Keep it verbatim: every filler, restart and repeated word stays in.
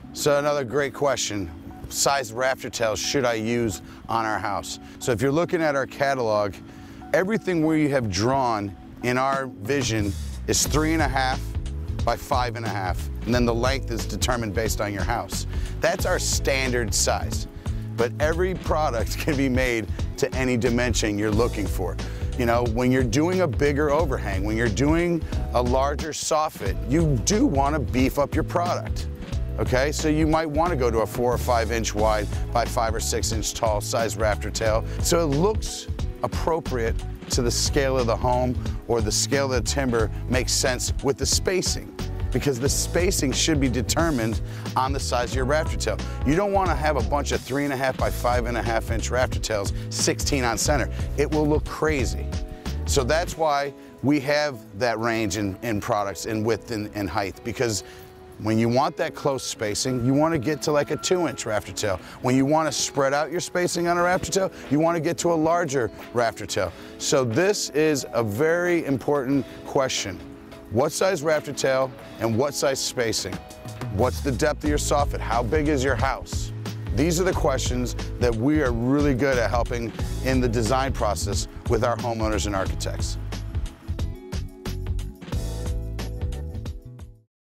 So another great question. Size rafter tails should I use on our house? So if you're looking at our catalog, everything we have drawn in our vision is three and a half by five and a half. And then the length is determined based on your house. That's our standard size. But every product can be made to any dimension you're looking for. You know, when you're doing a bigger overhang, when you're doing a larger soffit, you do want to beef up your product. Okay, so you might want to go to a four or five inch wide by five or six inch tall size rafter tail. So it looks appropriate to the scale of the home or the scale of the timber, makes sense with the spacing, because the spacing should be determined on the size of your rafter tail. You don't want to have a bunch of three and a half by five and a half inch rafter tails, sixteen on center. It will look crazy. So that's why we have that range in, in products in width and, and height, because when you want that close spacing, you want to get to like a two inch rafter tail. When you want to spread out your spacing on a rafter tail, you want to get to a larger rafter tail. So this is a very important question. What size rafter tail and what size spacing? What's the depth of your soffit? How big is your house? These are the questions that we are really good at helping in the design process with our homeowners and architects.